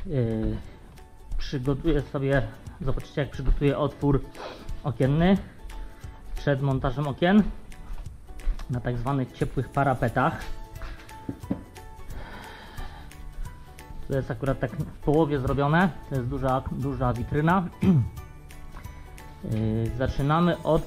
Przygotuję sobie, zobaczycie jak przygotuję otwór okienny przed montażem okien na tak zwanych ciepłych parapetach. To jest akurat tak w połowie zrobione, to jest duża witryna. Zaczynamy od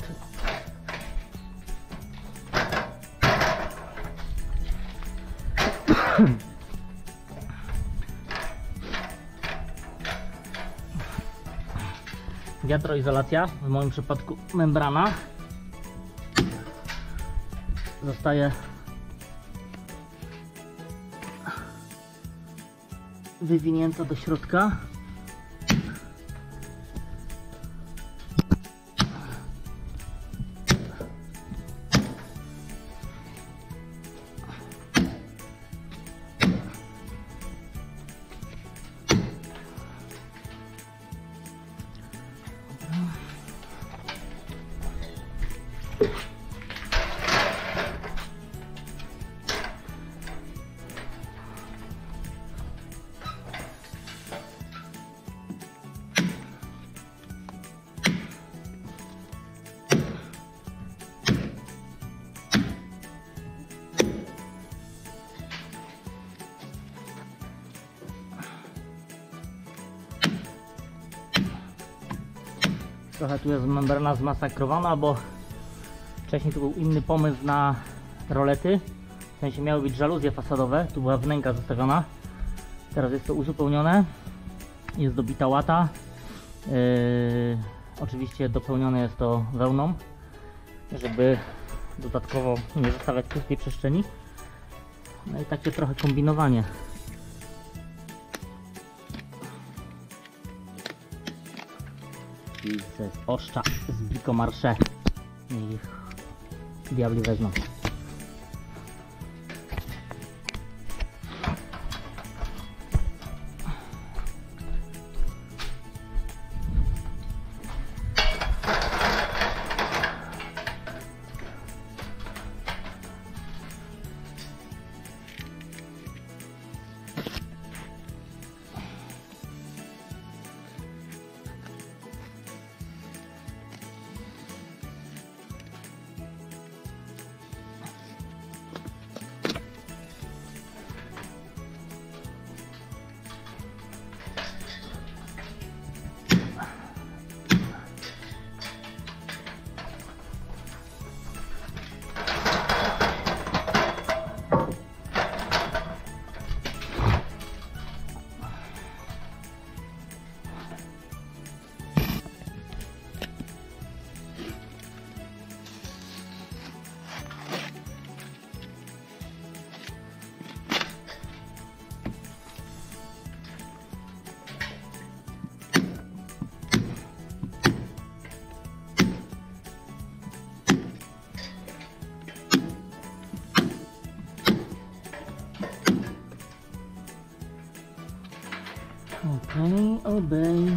wiatroizolacja, w moim przypadku membrana, zostaje wywinięta do środka. Trochę tu jest membrana zmasakrowana, bo wcześniej tu był inny pomysł na rolety. W sensie miały być żaluzje fasadowe, tu była wnęka zostawiona. Teraz jest to uzupełnione. Jest dobita łata. Oczywiście dopełnione jest to wełną, żeby dodatkowo nie zostawiać pustej przestrzeni. No i takie trochę kombinowanie. I ze oszcza z Bricomarché. Niech diabli wezmą. Okej, obej.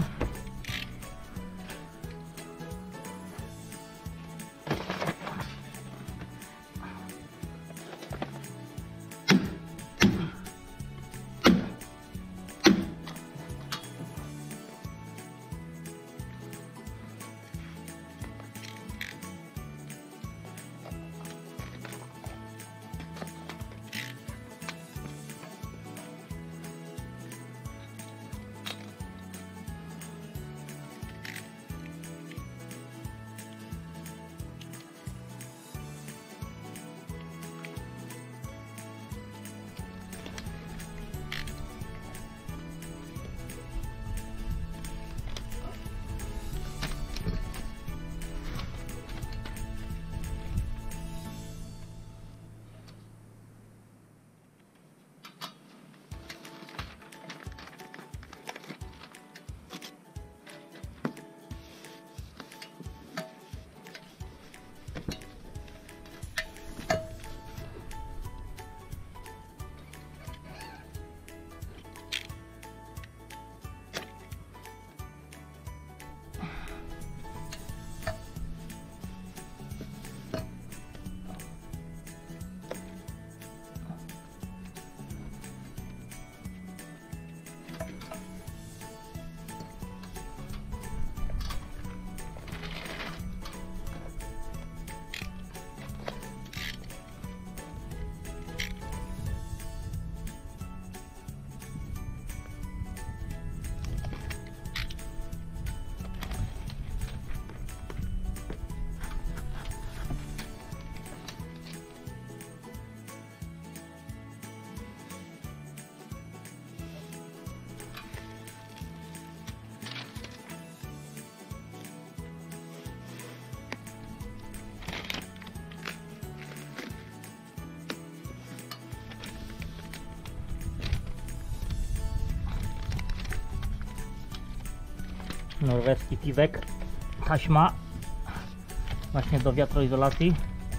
norweski piwek, taśma właśnie do wiatroizolacji.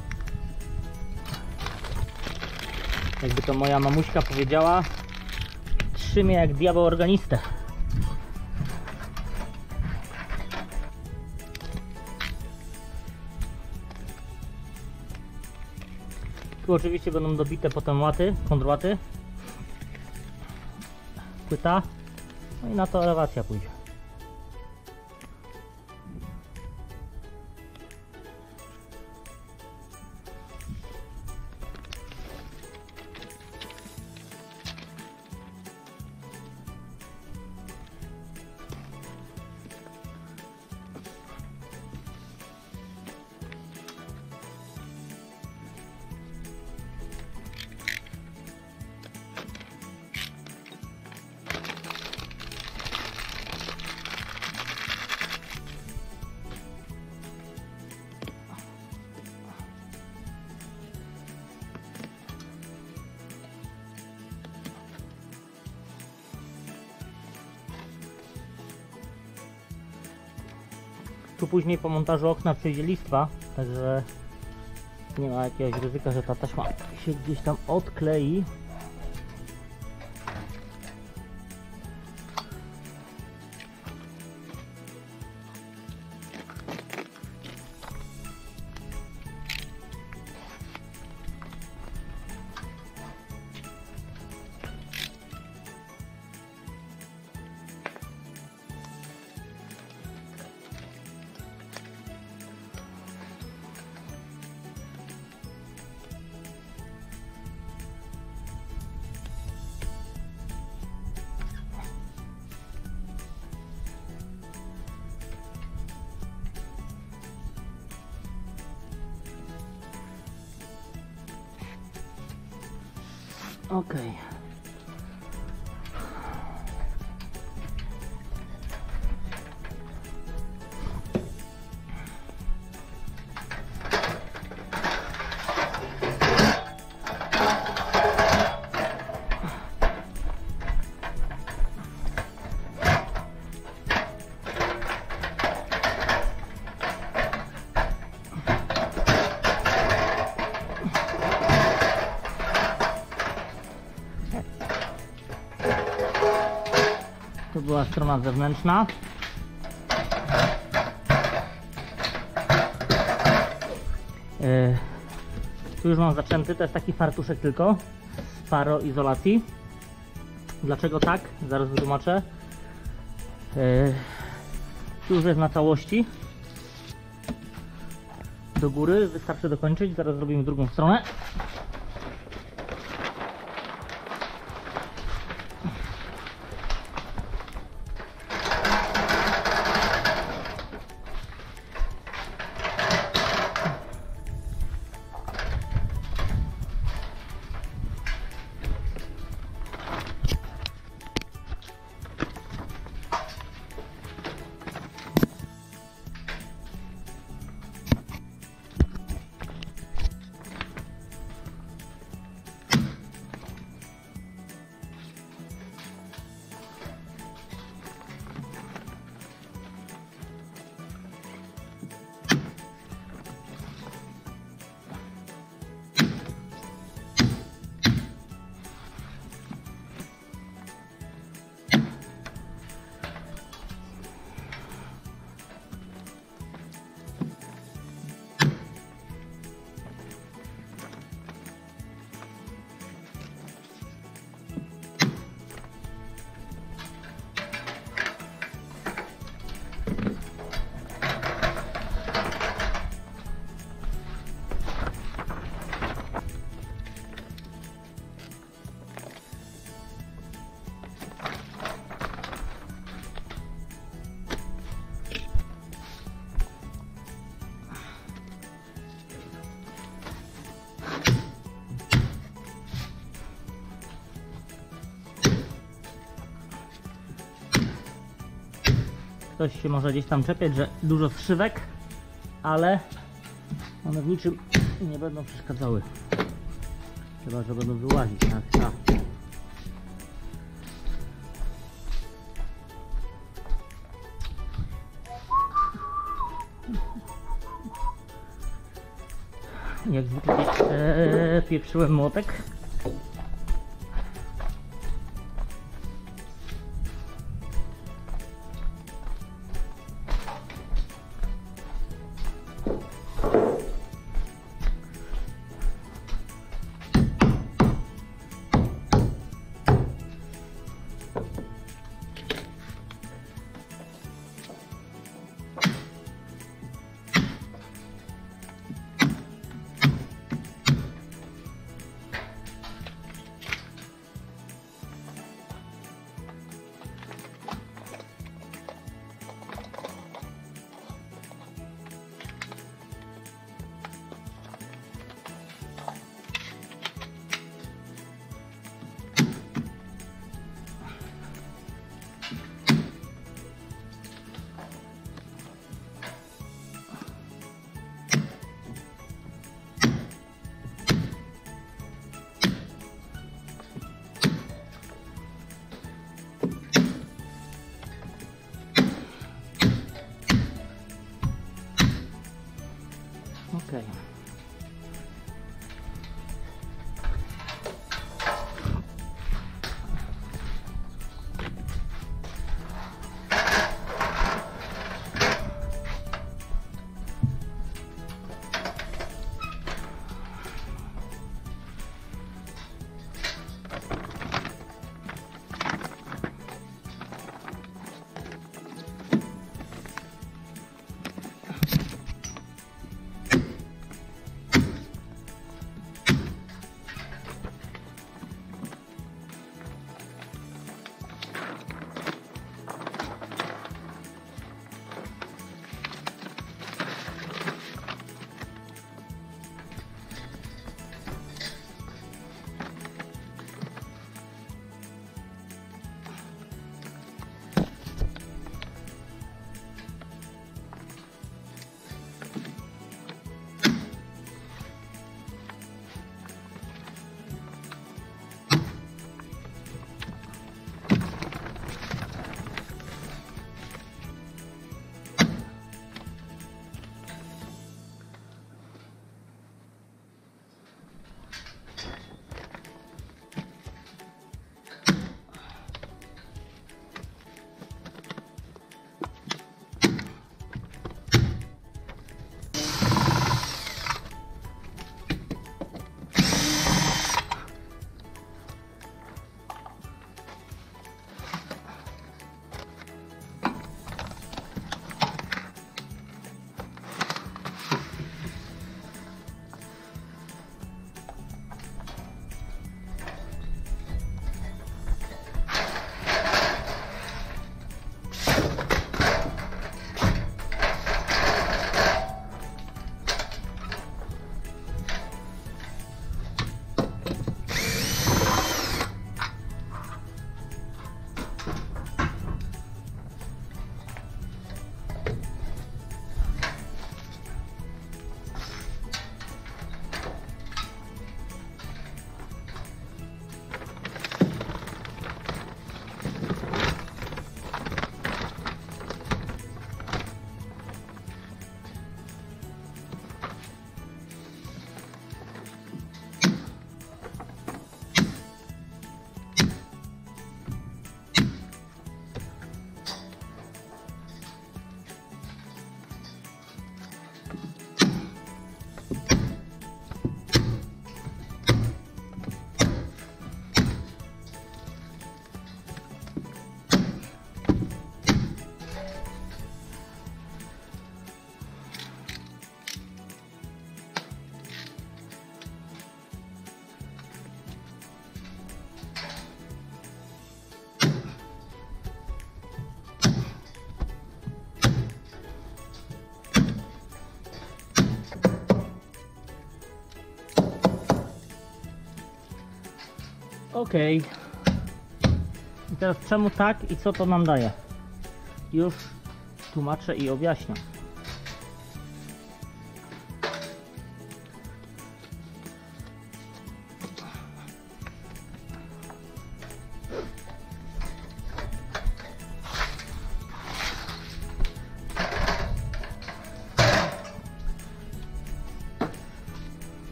Jakby to moja mamuśka powiedziała, trzymie jak diabeł organistę. Tu oczywiście będą dobite potem łaty, kontrłaty, płyta, no i na to elewacja pójdzie. Tu później po montażu okna przyjdzie listwa, także nie ma jakiegoś ryzyka, że ta taśma się gdzieś tam odklei. Okej. To była strona zewnętrzna. Tu już mam zaczęty, to jest taki fartuszek tylko z paroizolacji. Dlaczego tak? Zaraz wytłumaczę. Tu już jest na całości. Do góry, wystarczy dokończyć, zaraz zrobimy drugą stronę. Ktoś się może gdzieś tam czepiać, że dużo strzywek, ale one w niczym nie będą przeszkadzały. Chyba że będą wyłazić. Tak. Jak zwykle pieprzyłem młotek. Okej. Okej. I teraz czemu tak i co to nam daje? Już tłumaczę i objaśniam.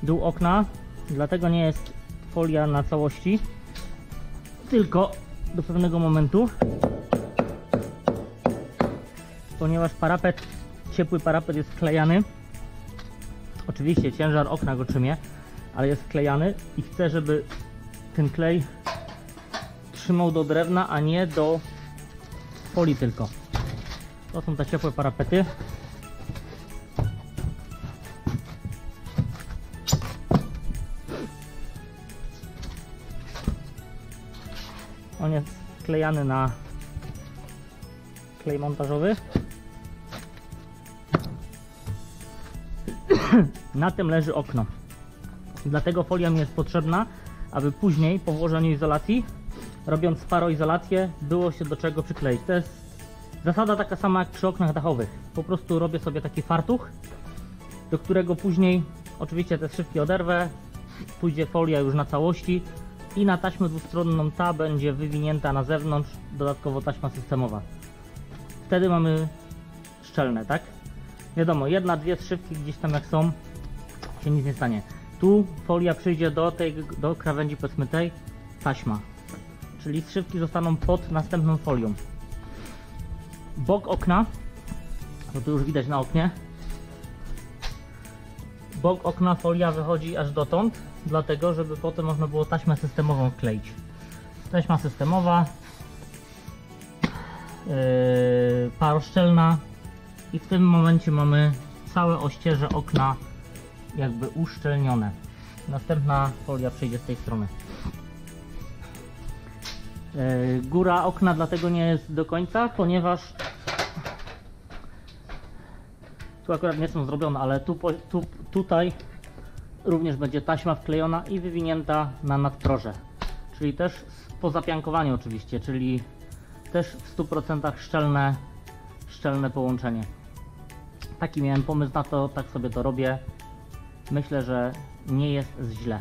dół okna, dlatego nie jest folia na całości, tylko do pewnego momentu, ponieważ parapet, ciepły parapet jest wklejany. Oczywiście ciężar okna go trzymie, ale jest wklejany i chcę, żeby ten klej trzymał do drewna, a nie do folii tylko. To są te ciepłe parapety. On jest wklejany na klej montażowy. Na tym leży okno. Dlatego folia mi jest potrzebna, aby później po włożeniu izolacji, robiąc paroizolację, było się do czego przykleić. To jest zasada taka sama jak przy oknach dachowych. Po prostu robię sobie taki fartuch, do którego później oczywiście te szybki oderwę, pójdzie folia już na całości i na taśmę dwustronną ta będzie wywinięta na zewnątrz, dodatkowo taśma systemowa. Wtedy mamy szczelne, tak? Wiadomo, jedna, dwie zszywki gdzieś tam jak są, się nic nie stanie. Tu folia przyjdzie do krawędzi, powiedzmy tej, taśma. Czyli zszywki zostaną pod następną folią. Bok okna, to tu już widać na oknie. Bok okna folia wychodzi aż dotąd, dlatego żeby potem można było taśmę systemową wkleić. Taśma systemowa, paroszczelna i w tym momencie mamy całe ościeże okna jakby uszczelnione. Następna folia przyjdzie z tej strony. Góra okna dlatego nie jest do końca, ponieważ tu akurat nie są zrobione, ale tutaj również będzie taśma wklejona i wywinięta na nadproże. Czyli też po zapiankowaniu oczywiście, czyli też w 100% szczelne połączenie. Taki miałem pomysł na to, tak sobie to robię. Myślę, że nie jest źle.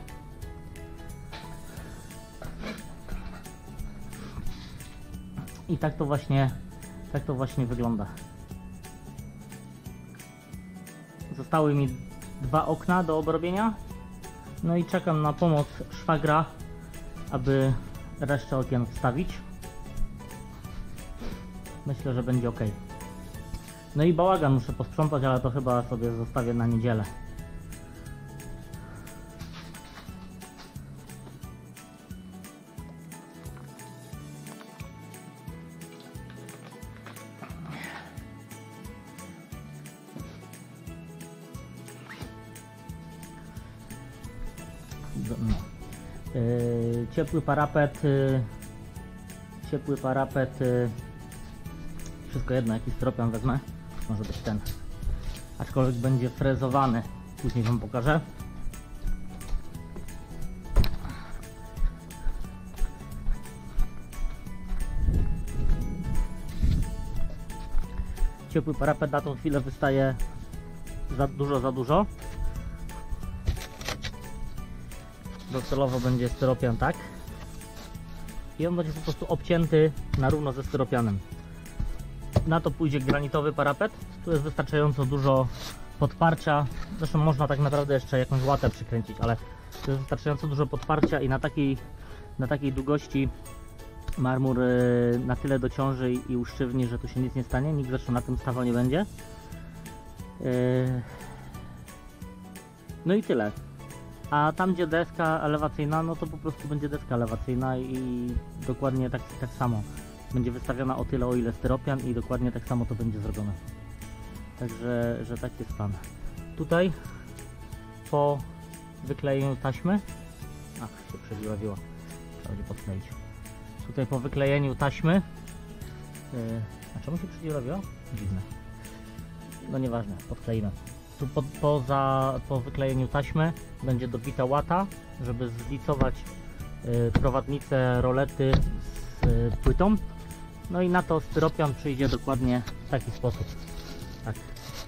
I tak to właśnie wygląda. Zostały mi 2 okna do obrobienia. No i czekam na pomoc szwagra, aby resztę okien wstawić. Myślę, że będzie ok. No i bałagan muszę posprzątać, ale to chyba sobie zostawię na niedzielę. No. Ciepły parapet, wszystko jedno, jaki styropian wezmę, może być ten, aczkolwiek będzie frezowany, później wam pokażę. Ciepły parapet na tą chwilę wystaje za dużo. Docelowo będzie styropian tak i on będzie po prostu obcięty na równo ze styropianem. Na to pójdzie granitowy parapet, tu jest wystarczająco dużo podparcia, zresztą można tak naprawdę jeszcze jakąś łatę przykręcić, ale tu jest wystarczająco dużo podparcia i na takiej długości marmur na tyle dociąży i usztywni, że tu się nic nie stanie, nikt zresztą na tym stawał nie będzie. No i tyle. A tam gdzie deska elewacyjna, no to po prostu będzie deska elewacyjna i dokładnie tak samo. Będzie wystawiona o tyle, o ile styropian i dokładnie tak samo to będzie zrobione. Także, że tak jest plan. Tutaj po wyklejeniu taśmy, się przedziurawiło, trzeba będzie podkleić. Tutaj po wyklejeniu taśmy, a czemu się przedziurawiło? Dziwne. No nieważne, podkleimy. Tu po wyklejeniu taśmy będzie dobita łata, żeby zlicować prowadnicę rolety z płytą. No i na to styropian przyjdzie dokładnie w taki sposób. Tak.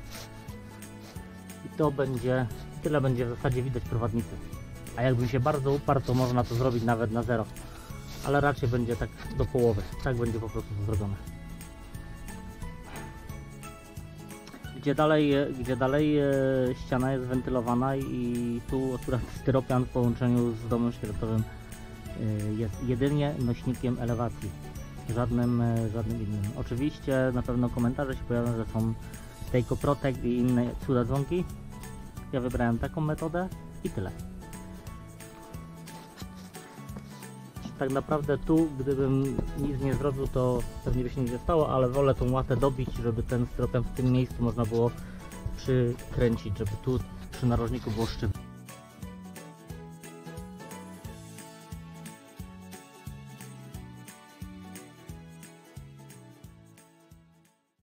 I to będzie, tyle będzie w zasadzie widać prowadnicy. A jakby się bardzo uparł, to można to zrobić nawet na zero. Ale raczej będzie tak do połowy. Tak będzie po prostu to zrobione. Gdzie dalej ściana jest wentylowana i tu akurat styropian w połączeniu z domem szkieletowym jest jedynie nośnikiem elewacji, żadnym innym. Oczywiście na pewno komentarze się pojawią, że są Take Protect i inne cuda dzwonki. Ja wybrałem taką metodę i tyle. Tak naprawdę tu, gdybym nic nie zrobił, to pewnie by się nic nie stało, ale wolę tą łatę dobić, żeby ten styropian w tym miejscu można było przykręcić, żeby tu przy narożniku było sztywno.